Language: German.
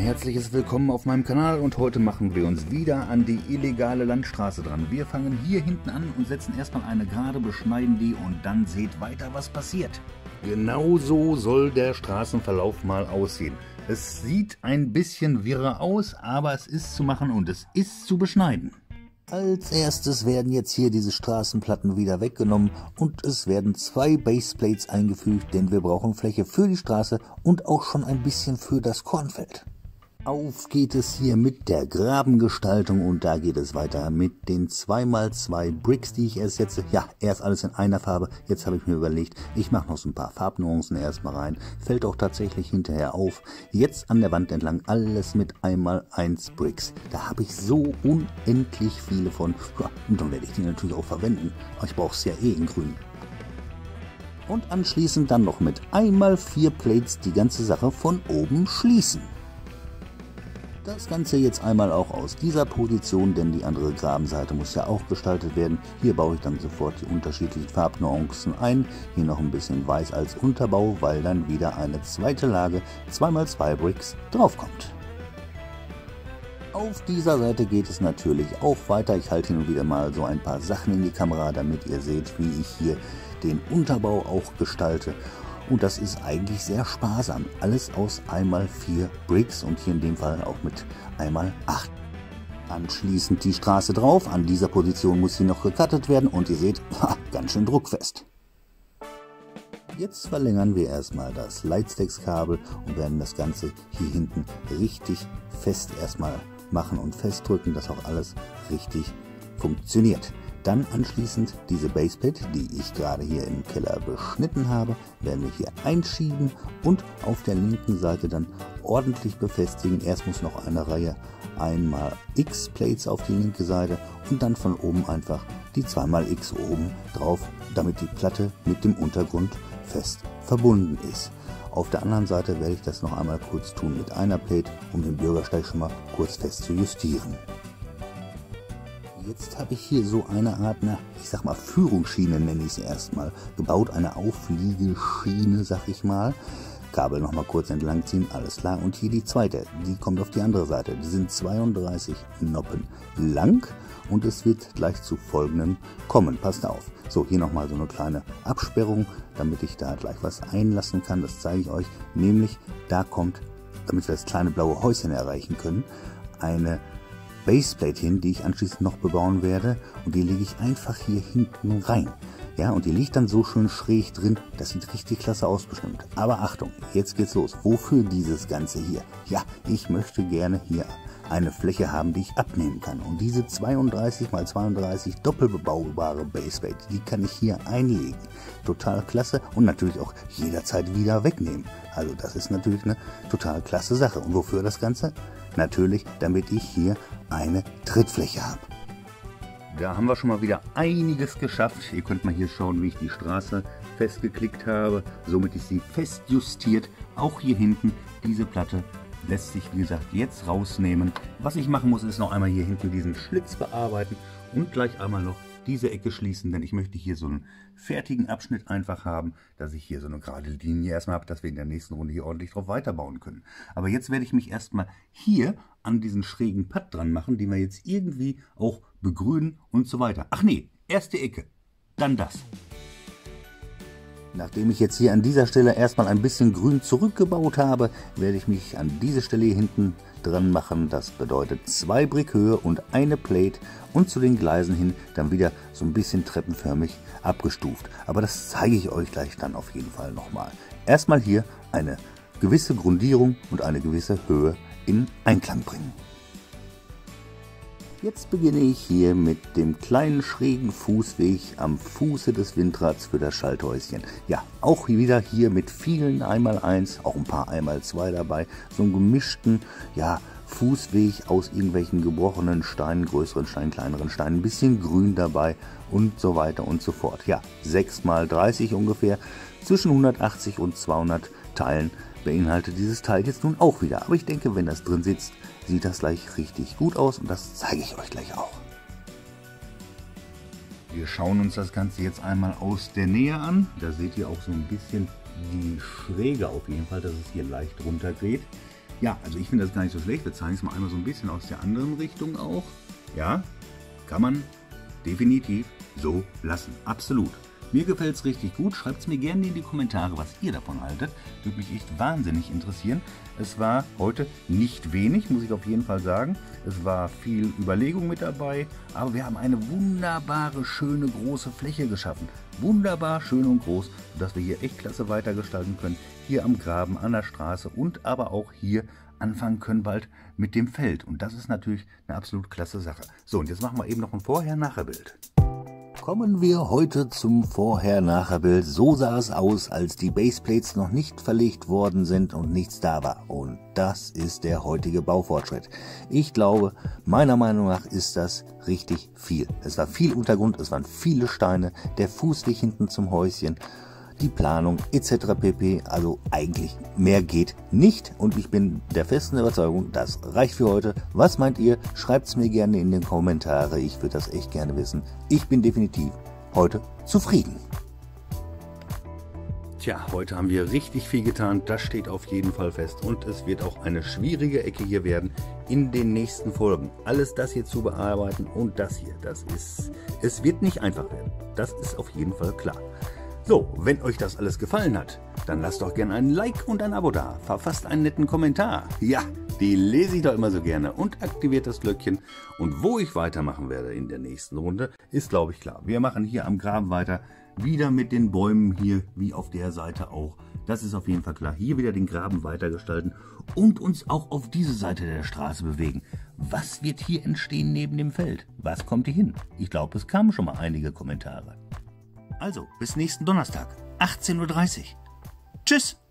herzliches Willkommen auf meinem Kanal und heute machen wir uns wieder an die illegale Landstraße dran. Wir fangen hier hinten an und setzen erstmal eine gerade, beschneiden die und dann seht weiter, was passiert. Genau so soll der Straßenverlauf mal aussehen. Es sieht ein bisschen wirrer aus, aber es ist zu machen und es ist zu beschneiden. Als erstes werden jetzt hier diese Straßenplatten wieder weggenommen und es werden 2 Baseplates eingefügt, denn wir brauchen Fläche für die Straße und auch schon ein bisschen für das Kornfeld. Auf geht es hier mit der Grabengestaltung und da geht es weiter mit den 2x2 Bricks, die ich erst setze. Ja, erst alles in einer Farbe. Jetzt habe ich mir überlegt, ich mache noch so ein paar Farbnuancen erstmal rein. Fällt auch tatsächlich hinterher auf. Jetzt an der Wand entlang alles mit 1x1 Bricks. Da habe ich so unendlich viele von. Ja, und dann werde ich die natürlich auch verwenden. Aber ich brauche es ja eh in grün. Und anschließend dann noch mit 1x4 Plates die ganze Sache von oben schließen. Das Ganze jetzt einmal auch aus dieser Position, denn die andere Grabenseite muss ja auch gestaltet werden. Hier baue ich dann sofort die unterschiedlichen Farbnuancen ein. Hier noch ein bisschen weiß als Unterbau, weil dann wieder eine zweite Lage 2x2 Bricks draufkommt. Auf dieser Seite geht es natürlich auch weiter. Ich halte hin und wieder mal so ein paar Sachen in die Kamera, damit ihr seht, wie ich hier den Unterbau auch gestalte. Und das ist eigentlich sehr sparsam. Alles aus 1x4 Bricks und hier in dem Fall auch mit 1x8. Anschließend die Straße drauf. An dieser Position muss sie noch gecuttet werden und ihr seht, ganz schön druckfest. Jetzt verlängern wir erstmal das Lightstacks-Kabel und werden das Ganze hier hinten richtig fest erstmal machen und festdrücken, dass auch alles richtig funktioniert. Dann anschließend diese Baseplate, die ich gerade hier im Keller beschnitten habe, werden wir hier einschieben und auf der linken Seite dann ordentlich befestigen. Erst muss noch eine Reihe 1x Plates auf die linke Seite und dann von oben einfach die 2x oben drauf, damit die Platte mit dem Untergrund fest verbunden ist. Auf der anderen Seite werde ich das noch einmal kurz tun mit einer Plate, um den Bürgersteig schon mal kurz fest zu justieren. Jetzt habe ich hier so eine Art, ich sag mal Führungsschiene nenne ich es erstmal, gebaut, eine Aufliegeschiene, sag ich mal. Kabel nochmal kurz entlang ziehen, alles klar. Und hier die zweite, die kommt auf die andere Seite. Die sind 32 Noppen lang und es wird gleich zu folgendem kommen. Passt auf. So, hier nochmal so eine kleine Absperrung, damit ich da gleich was einlassen kann. Das zeige ich euch. Nämlich, da kommt, damit wir das kleine blaue Häuschen erreichen können, eine Baseplate hin, die ich anschließend noch bebauen werde und die lege ich einfach hier hinten rein. Ja, und die liegt dann so schön schräg drin, das sieht richtig klasse aus bestimmt. Aber Achtung, jetzt geht's los. Wofür dieses Ganze hier? Ja, ich möchte gerne hier eine Fläche haben, die ich abnehmen kann. Und diese 32x32 doppelbebaubare Baseplate, die kann ich hier einlegen. Total klasse und natürlich auch jederzeit wieder wegnehmen. Also das ist natürlich eine total klasse Sache. Und wofür das Ganze? Natürlich, damit ich hier eine Trittfläche habe. Da haben wir schon mal wieder einiges geschafft. Ihr könnt mal hier schauen, wie ich die Straße festgeklickt habe. Somit ist sie fest justiert. Auch hier hinten diese Platte lässt sich, wie gesagt, jetzt rausnehmen. Was ich machen muss, ist noch einmal hier hinten diesen Schlitz bearbeiten und gleich einmal noch diese Ecke schließen, denn ich möchte hier so einen fertigen Abschnitt einfach haben, dass ich hier so eine gerade Linie erstmal habe, dass wir in der nächsten Runde hier ordentlich drauf weiterbauen können. Aber jetzt werde ich mich erstmal hier an diesen schrägen Pad dran machen, den wir jetzt irgendwie auch begrünen und so weiter. Ach nee, erste Ecke, dann das. Nachdem ich jetzt hier an dieser Stelle erstmal ein bisschen grün zurückgebaut habe, werde ich mich an diese Stelle hier hinten dran machen. Das bedeutet 2 Brickhöhe und eine Plate und zu den Gleisen hin dann wieder so ein bisschen treppenförmig abgestuft. Aber das zeige ich euch gleich dann auf jeden Fall nochmal. Erstmal hier eine gewisse Grundierung und eine gewisse Höhe in Einklang bringen. Jetzt beginne ich hier mit dem kleinen schrägen Fußweg am Fuße des Windrads für das Schalthäuschen. Ja, auch wieder hier mit vielen 1x1, auch ein paar 1x2 dabei, so einen gemischten, ja, Fußweg aus irgendwelchen gebrochenen Steinen, größeren Steinen, kleineren Steinen, ein bisschen Grün dabei und so weiter und so fort. Ja, 6x30 ungefähr, zwischen 180 und 200 Teilen beinhaltet dieses Teil jetzt nun auch wieder. Aber ich denke, wenn das drin sitzt, sieht das gleich richtig gut aus und das zeige ich euch gleich auch. Wir schauen uns das Ganze jetzt einmal aus der Nähe an. Da seht ihr auch so ein bisschen die Schräge auf jeden Fall, dass es hier leicht runter geht. Ja, also ich finde das gar nicht so schlecht. Wir zeigen es mal einmal so ein bisschen aus der anderen Richtung auch. Ja, kann man definitiv so lassen. Absolut. Mir gefällt es richtig gut. Schreibt es mir gerne in die Kommentare, was ihr davon haltet. Würde mich echt wahnsinnig interessieren. Es war heute nicht wenig, muss ich auf jeden Fall sagen. Es war viel Überlegung mit dabei, aber wir haben eine wunderbare, schöne, große Fläche geschaffen. Wunderbar, schön und groß, sodass wir hier echt klasse weitergestalten können. Hier am Graben, an der Straße und aber auch hier anfangen können bald mit dem Feld. Und das ist natürlich eine absolut klasse Sache. So, und jetzt machen wir eben noch ein Vorher-Nachher-Bild. Kommen wir heute zum Vorher-Nachher-Bild. So sah es aus, als die Baseplates noch nicht verlegt worden sind und nichts da war. Und das ist der heutige Baufortschritt. Ich glaube, meiner Meinung nach ist das richtig viel. Es war viel Untergrund, es waren viele Steine, der Fußweg hinten zum Häuschen, die Planung etc. pp. Also eigentlich mehr geht nicht und ich bin der festen Überzeugung, das reicht für heute. Was meint ihr? Schreibt es mir gerne in den Kommentare. Ich würde das echt gerne wissen. Ich bin definitiv heute zufrieden. Tja, heute haben wir richtig viel getan, das steht auf jeden Fall fest und es wird auch eine schwierige Ecke hier werden in den nächsten Folgen. Alles das hier zu bearbeiten und das hier, es wird nicht einfach werden. Das ist auf jeden Fall klar. So, wenn euch das alles gefallen hat, dann lasst doch gerne ein Like und ein Abo da. Verfasst einen netten Kommentar. Ja, die lese ich doch immer so gerne. Und aktiviert das Glöckchen. Und wo ich weitermachen werde in der nächsten Runde, ist glaube ich klar. Wir machen hier am Graben weiter. Wieder mit den Bäumen hier, wie auf der Seite auch. Das ist auf jeden Fall klar. Hier wieder den Graben weitergestalten und uns auch auf diese Seite der Straße bewegen. Was wird hier entstehen neben dem Feld? Was kommt hier hin? Ich glaube, es kamen schon mal einige Kommentare. Also, bis nächsten Donnerstag, 18:30 Uhr. Tschüss!